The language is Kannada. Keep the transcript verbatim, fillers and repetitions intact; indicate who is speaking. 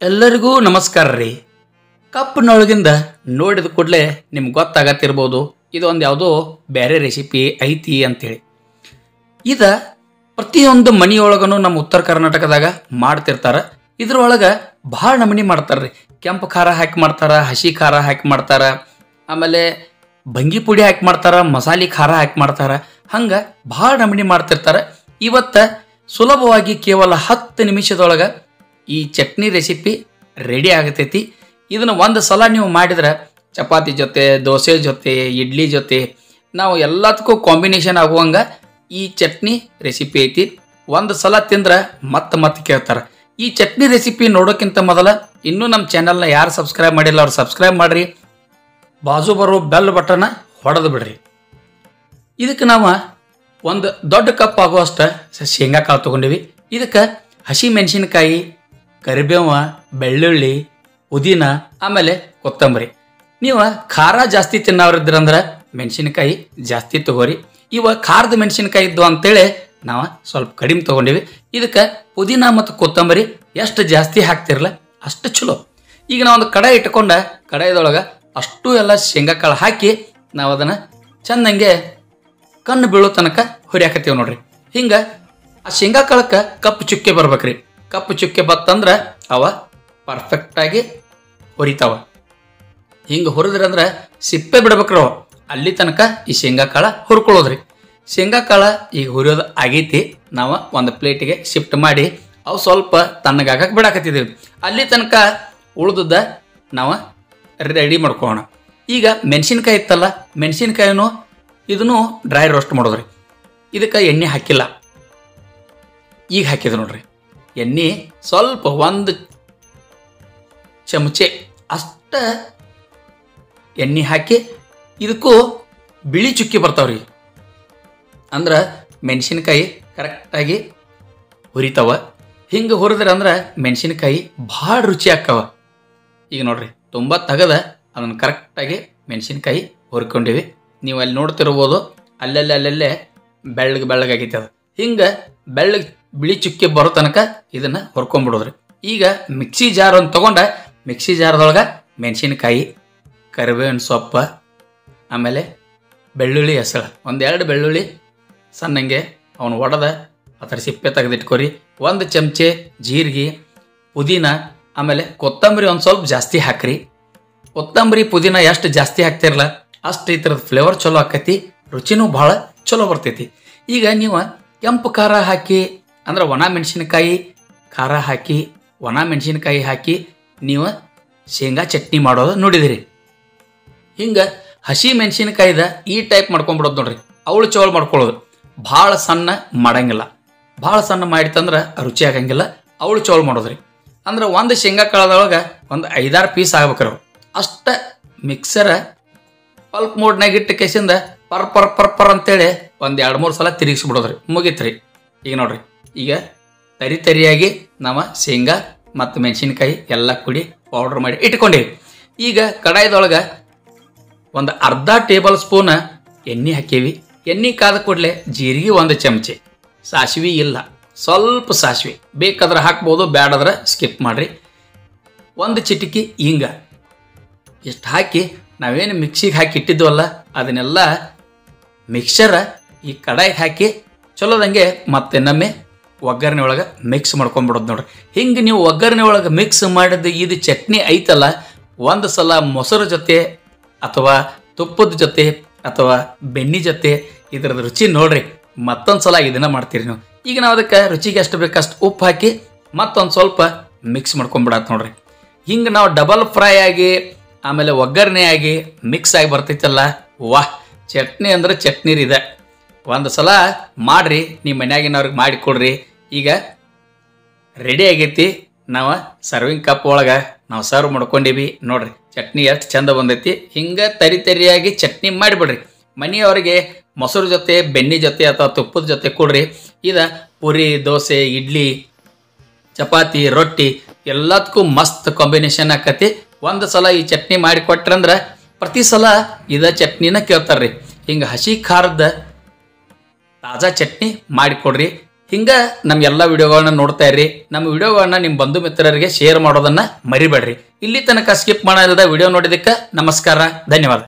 Speaker 1: ಎಲ್ಲರಿಗೂ ನಮಸ್ಕಾರ ರೀ. ಕಪ್ಪಿನೊಳಗಿಂದ ನೋಡಿದ ಕೂಡಲೇ ನಿಮ್ಗೆ ಗೊತ್ತಾಗತ್ತಿರ್ಬೋದು ಇದು ಒಂದು ಯಾವುದೋ ಬೇರೆ ರೆಸಿಪಿ ಐತಿ ಅಂತೇಳಿ. ಇದು ಪ್ರತಿಯೊಂದು ಮನೆಯೊಳಗೂ ನಮ್ಮ ಉತ್ತರ ಕರ್ನಾಟಕದಾಗ ಮಾಡ್ತಿರ್ತಾರೆ. ಇದ್ರೊಳಗೆ ಭಾಳ ನಮೂನಿ ಮಾಡ್ತಾರೆ ರೀ. ಕೆಂಪು ಖಾರ ಹಾಕಿ ಮಾಡ್ತಾರೆ, ಹಸಿ ಖಾರ ಹಾಕಿ ಮಾಡ್ತಾರೆ, ಆಮೇಲೆ ಬಂಗಿ ಪುಡಿ ಹಾಕಿ ಮಾಡ್ತಾರೆ, ಮಸಾಲೆ ಖಾರ ಹಾಕಿ ಮಾಡ್ತಾರೆ. ಹಂಗೆ ಭಾಳ ನಮೂನಿ ಮಾಡ್ತಿರ್ತಾರೆ. ಇವತ್ತು ಸುಲಭವಾಗಿ ಕೇವಲ ಹತ್ತು ನಿಮಿಷದೊಳಗೆ ಈ ಚಟ್ನಿ ರೆಸಿಪಿ ರೆಡಿ ಆಗತೈತಿ. ಇದನ್ನು ಒಂದು ಸಲ ನೀವು ಮಾಡಿದ್ರೆ ಚಪಾತಿ ಜೊತೆ, ದೋಸೆ ಜೊತೆ, ಇಡ್ಲಿ ಜೊತೆ ನಾವು ಎಲ್ಲದಕ್ಕೂ ಕಾಂಬಿನೇಷನ್ ಆಗುವಂಗೆ ಈ ಚಟ್ನಿ ರೆಸಿಪಿ ಐತಿ. ಒಂದು ಸಲ ತಿಂದ್ರೆ ಮತ್ತೆ ಮತ್ತೆ ಕೇಳ್ತಾರೆ. ಈ ಚಟ್ನಿ ರೆಸಿಪಿ ನೋಡೋಕ್ಕಿಂತ ಮೊದಲ ಇನ್ನೂ ನಮ್ಮ ಚಾನಲ್ನ ಯಾರು ಸಬ್ಸ್ಕ್ರೈಬ್ ಮಾಡಿಲ್ಲ ಅವ್ರು ಸಬ್ಸ್ಕ್ರೈಬ್ ಮಾಡಿರಿ. ಬಾಜು ಬರೋ ಬೆಲ್ ಬಟನ್ನ ಹೊಡೆದು ಬಿಡ್ರಿ. ಇದಕ್ಕೆ ನಾವು ಒಂದು ದೊಡ್ಡ ಕಪ್ ಆಗುವಷ್ಟು ಶೇಂಗಾ ಕಾಳು ತೊಗೊಂಡಿವಿ. ಇದಕ್ಕೆ ಹಸಿ ಮೆಣಸಿನ್ಕಾಯಿ, ಕರಿಬೇವು, ಬೆಳ್ಳುಳ್ಳಿ, ಪುದೀನ, ಆಮೇಲೆ ಕೊತ್ತಂಬರಿ. ನೀವು ಖಾರ ಜಾಸ್ತಿ ತಿನ್ನೋರಿದ್ರಂದ್ರೆ ಮೆಣಸಿನ್ಕಾಯಿ ಜಾಸ್ತಿ ತಗೋರಿ. ಇವ ಖಾರದ ಮೆಣಸಿನ್ಕಾಯಿ ಇದ್ದು ಅಂತೇಳಿ ನಾವು ಸ್ವಲ್ಪ ಕಡಿಮೆ ತೊಗೊಂಡಿವಿ. ಇದಕ್ಕೆ ಪುದೀನ ಮತ್ತು ಕೊತ್ತಂಬರಿ ಎಷ್ಟು ಜಾಸ್ತಿ ಹಾಕ್ತಿರಲ್ಲ ಅಷ್ಟು ಚಲೋ. ಈಗ ನಾವು ಒಂದು ಕಡಾಯಿ ಇಟ್ಕೊಂಡ ಕಡಾಯಿದೊಳಗೆ ಅಷ್ಟು ಎಲ್ಲ ಶೇಂಗಾ ಕಾಳು ಹಾಕಿ ನಾವು ಅದನ್ನು ಚೆಂದಂಗೆ ಕಣ್ಣು ಬೀಳೋ ತನಕ ಹುರಿಯಾಕತ್ತೀವಿ ನೋಡ್ರಿ. ಹಿಂಗೆ ಆ ಶೇಂಗಾ ಕಾಳಕ್ಕೆ ಕಪ್ಪು ಚುಕ್ಕೆ ಬರ್ಬೇಕ್ರಿ. ಕಪ್ಪು ಚುಕ್ಕೆ ಬತ್ತಂದ್ರೆ ಅವ ಪರ್ಫೆಕ್ಟಾಗಿ ಹುರಿತಾವ. ಹಿಂಗೆ ಹುರಿದ್ರಿ ಅಂದ್ರೆ ಸಿಪ್ಪೆ ಬಿಡ್ಬೇಕ್ರಿ ಅವ. ಅಲ್ಲಿ ತನಕ ಈ ಶೇಂಗಾ ಕಾಳ ಹುರ್ಕೊಳ್ಳೋದ್ರಿ. ಶೇಂಗಾ ಕಾಳ ಈಗ ಹುರಿಯೋದು ಆಗೈತಿ. ನಾವು ಒಂದು ಪ್ಲೇಟಿಗೆ ಶಿಫ್ಟ್ ಮಾಡಿ ಅವು ಸ್ವಲ್ಪ ತಣ್ಣಗಾಗಕ್ಕೆ ಬಿಡಾಕತ್ತಿದ್ದೀವಿ. ಅಲ್ಲಿ ತನಕ ಉಳ್ದದ್ದ ನಾವು ರೆಡಿ ಮಾಡ್ಕೊಳ್ಳೋಣ. ಈಗ ಮೆಣಸಿನ್ಕಾಯಿ ಇತ್ತಲ್ಲ, ಮೆಣಸಿನ್ಕಾಯಿನೂ ಇದನ್ನು ಡ್ರೈ ರೋಸ್ಟ್ ಮಾಡೋದ್ರಿ. ಇದಕ್ಕೆ ಎಣ್ಣೆ ಹಾಕಿಲ್ಲ, ಈಗ ಹಾಕಿದ್ರು ನೋಡ್ರಿ. ಎಣ್ಣೆ ಸ್ವಲ್ಪ ಒಂದು ಚಮಚೆ ಅಷ್ಟ ಎಣ್ಣೆ ಹಾಕಿ ಇದಕ್ಕೂ ಬಿಳಿ ಚುಕ್ಕಿ ಬರ್ತಾವ್ರಿ. ಅಂದ್ರೆ ಮೆಣಸಿನ್ಕಾಯಿ ಕರೆಕ್ಟಾಗಿ ಹುರಿತಾವ. ಹಿಂಗೆ ಹುರಿದ್ರೆ ಅಂದ್ರೆ ಮೆಣಸಿನ್ಕಾಯಿ ಭಾಳ ರುಚಿ ಆಕ್ಕವ. ಈಗ ನೋಡ್ರಿ ತುಂಬ ತೆಗೆದ ಅದನ್ನು ಕರೆಕ್ಟಾಗಿ ಮೆಣಸಿನ್ಕಾಯಿ ಹುರ್ಕೊಂಡಿವಿ. ನೀವು ಅಲ್ಲಿ ನೋಡ್ತಿರ್ಬೋದು ಅಲ್ಲಲ್ಲೇ ಅಲ್ಲಲ್ಲೇ ಬೆಳ್ಳಗೆ ಬೆಳ್ಳಗಾಗೈತೆ ಅದು. ಹಿಂಗೆ ಬೆಳ್ಳಗೆ ಬಿಳಿ ಚುಕ್ಕಿ ಬರೋ ತನಕ ಇದನ್ನು ಹುರ್ಕೊಂಡ್ಬಿಡೋದ್ರಿ. ಈಗ ಮಿಕ್ಸಿ ಜಾರ್ ಒಂದು ತೊಗೊಂಡೆ ಮಿಕ್ಸಿ ಜಾರದೊಳಗೆ ಮೆಣಸಿನ್ಕಾಯಿ, ಕರಿಬೇವಿನ ಸೊಪ್ಪು, ಆಮೇಲೆ ಬೆಳ್ಳುಳ್ಳಿ ಹೆಸಳು, ಒಂದೆರಡು ಬೆಳ್ಳುಳ್ಳಿ ಸಣ್ಣಂಗೆ ಅವನು ಒಡೆದ ಅದರ ಸಿಪ್ಪೆ ತೆಗೆದಿಟ್ಕೊರಿ. ಒಂದು ಚಮಚೆ ಜೀರಿಗೆ, ಪುದೀನ, ಆಮೇಲೆ ಕೊತ್ತಂಬರಿ ಒಂದು ಸ್ವಲ್ಪ ಜಾಸ್ತಿ ಹಾಕ್ರಿ. ಕೊತ್ತಂಬರಿ ಪುದೀನ ಎಷ್ಟು ಜಾಸ್ತಿ ಹಾಕ್ತಿರಲ್ಲ ಅಷ್ಟು ಈ ಥರದ ಫ್ಲೇವರ್ ಚಲೋ ಆಕೈತಿ, ರುಚಿನೂ ಭಾಳ ಚಲೋ ಬರ್ತೈತಿ. ಈಗ ನೀವು ಕೆಂಪು ಖಾರ ಹಾಕಿ ಅಂದ್ರೆ ಒಣ ಮೆಣಸಿನ್ಕಾಯಿ ಖಾರ ಹಾಕಿ ಒಣ ಮೆಣಸಿನ್ಕಾಯಿ ಹಾಕಿ ನೀವು ಶೇಂಗಾ ಚಟ್ನಿ ಮಾಡೋದು ನೋಡಿದಿರಿ. ಹಿಂಗೆ ಹಸಿ ಮೆಣಸಿನ್ಕಾಯ್ದ ಈ ಟೈಪ್ ಮಾಡ್ಕೊಂಡ್ಬಿಡೋದು ನೋಡ್ರಿ. ಅವಳು ಚೋಳು ಮಾಡ್ಕೊಳ್ಳೋದು. ಭಾಳ ಸಣ್ಣ ಮಾಡಂಗಿಲ್ಲ. ಭಾಳ ಸಣ್ಣ ಮಾಡಿತಂದ್ರೆ ರುಚಿ ಆಗಂಗಿಲ್ಲ. ಅವಳು ಚೋಳು ಮಾಡೋದ್ರಿ. ಅಂದ್ರೆ ಒಂದು ಶೇಂಗಾ ಕಾಳದೊಳಗೆ ಒಂದು ಐದಾರು ಪೀಸ್ ಆಗ್ಬೇಕ್ರಿ. ಅಷ್ಟ ಮಿಕ್ಸರ ಪಲ್ಪ್ ಮೋಡ್ನಾಗ ಇಟ್ಟು ಕೇಸಿಂದ ಪರ್ ಪರ್ ಪರ್ ಪರ್ ಅಂತೇಳಿ ಒಂದು ಎರಡು ಮೂರು ಸಲ ತಿರುಗಿಸ್ಬಿಡೋದ್ರಿ. ಮುಗೀತ್ರಿ. ಈಗ ನೋಡ್ರಿ, ಈಗ ತರಿ ತರಿಯಾಗಿ ನಾವು ಶೇಂಗಾ ಮತ್ತು ಮೆಣಸಿನ್ಕಾಯಿ ಎಲ್ಲ ಕೂಡಿ ಪೌಡ್ರ್ ಮಾಡಿ ಇಟ್ಕೊಂಡೀವಿ. ಈಗ ಕಡಾಯಿದೊಳಗೆ ಒಂದು ಅರ್ಧ ಟೇಬಲ್ ಸ್ಪೂನ್ ಎಣ್ಣೆ ಹಾಕೀವಿ. ಎಣ್ಣೆ ಕಾದ ಕೂಡಲೇ ಜೀರಿಗೆ ಒಂದು ಚಮಚೆ, ಸಾಸಿವೆ ಇಲ್ಲ ಸ್ವಲ್ಪ ಸಾಸಿವೆ ಬೇಕಾದ್ರೆ ಹಾಕ್ಬೋದು, ಬ್ಯಾಡದ್ರೆ ಸ್ಕಿಪ್ ಮಾಡಿರಿ. ಒಂದು ಚಿಟಿಕಿ ಹಿಂಗ ಇಷ್ಟು ಹಾಕಿ ನಾವೇನು ಮಿಕ್ಸಿಗೆ ಹಾಕಿ ಇಟ್ಟಿದ್ವಲ್ಲ ಅದನ್ನೆಲ್ಲ ಮಿಕ್ಸರ ಈ ಕಡಾಯಿಗೆ ಹಾಕಿ ಚಲೋದಂಗೆ ಮತ್ತೆ ನಮ್ಮೆ ಒಗ್ಗರಣೆ ಒಳಗೆ ಮಿಕ್ಸ್ ಮಾಡ್ಕೊಂಡ್ಬಿಡೋದು ನೋಡ್ರಿ. ಹಿಂಗೆ ನೀವು ಒಗ್ಗರಣೆ ಒಳಗೆ ಮಿಕ್ಸ್ ಮಾಡಿದ ಇದು ಚಟ್ನಿ ಐತಲ್ಲ, ಒಂದು ಸಲ ಮೊಸರು ಜೊತೆ ಅಥವಾ ತುಪ್ಪದ ಜೊತೆ ಅಥವಾ ಬೆಣ್ಣೆ ಜೊತೆ ಇದ್ರದ್ದು ರುಚಿ ನೋಡ್ರಿ. ಮತ್ತೊಂದು ಸಲ ಇದನ್ನು ಮಾಡ್ತೀರಿ ನೀವು. ಈಗ ನಾವು ಅದಕ್ಕೆ ರುಚಿಗೆ ಎಷ್ಟು ಬೇಕಷ್ಟು ಉಪ್ಪು ಹಾಕಿ ಮತ್ತೊಂದು ಸ್ವಲ್ಪ ಮಿಕ್ಸ್ ಮಾಡ್ಕೊಂಡ್ಬಿಡತ್ತೆ ನೋಡ್ರಿ. ಹಿಂಗೆ ನಾವು ಡಬಲ್ ಫ್ರೈ ಆಗಿ ಆಮೇಲೆ ಒಗ್ಗರಣೆ ಆಗಿ ಮಿಕ್ಸ್ ಆಗಿ ಬರ್ತೈತಲ್ಲ, ವಾಹ್, ಚಟ್ನಿ ಅಂದ್ರೆ ಚಟ್ನಿ ಇದೆ. ಒಂದು ಸಲ ಮಾಡಿರಿ, ನಿಮ್ಮ ಮನ್ಯಾಗಿನವ್ರಿಗೆ ಮಾಡಿಕೊಡ್ರಿ. ಈಗ ರೆಡಿ ಆಗೈತಿ. ನಾವು ಸರ್ವಿಂಗ್ ಕಪ್ ಒಳಗೆ ನಾವು ಸರ್ವ್ ಮಾಡ್ಕೊಂಡೀವಿ ನೋಡ್ರಿ. ಚಟ್ನಿ ಎಷ್ಟು ಚಂದ ಬಂದೈತಿ. ಹಿಂಗೆ ತರಿ ತರಿಯಾಗಿ ಚಟ್ನಿ ಮಾಡಿಬಿಡ್ರಿ. ಮನೆಯವರಿಗೆ ಮೊಸರು ಜೊತೆ, ಬೆಣ್ಣೆ ಜೊತೆ ಅಥವಾ ತುಪ್ಪದ ಜೊತೆ ಕೊಡ್ರಿ. ಇದು ಪುರಿ, ದೋಸೆ, ಇಡ್ಲಿ, ಚಪಾತಿ, ರೊಟ್ಟಿ ಎಲ್ಲದಕ್ಕೂ ಮಸ್ತ್ ಕಾಂಬಿನೇಷನ್ ಆಕತಿ. ಒಂದು ಸಲ ಈ ಚಟ್ನಿ ಮಾಡಿ ಕೊಟ್ರಂದ್ರೆ ಪ್ರತಿ ಸಲ ಇದ ಚಟ್ನಿನ ಕೇಳ್ತಾರ್ರಿ. ಹಿಂಗೆ ಹಸಿ ಖಾರದ ತಾಜಾ ಚಟ್ನಿ ಮಾಡಿಕೊಡ್ರಿ. ಹಿಂಗೆ ನಮ್ಮ ಎಲ್ಲ ವಿಡಿಯೋಗಳನ್ನ ನೋಡ್ತಾ ಇರ್ರಿ. ನಮ್ಮ ವಿಡಿಯೋಗಳನ್ನ ನಿಮ್ಮ ಬಂಧು ಮಿತ್ರರಿಗೆ ಶೇರ್ ಮಾಡೋದನ್ನ ಮರಿಬೇಡ್ರಿ. ಇಲ್ಲಿ ತನಕ ಸ್ಕಿಪ್ ಮಾಡಲ್ದ ವಿಡಿಯೋ ನೋಡಿದಕ್ಕೆ ನಮಸ್ಕಾರ, ಧನ್ಯವಾದ.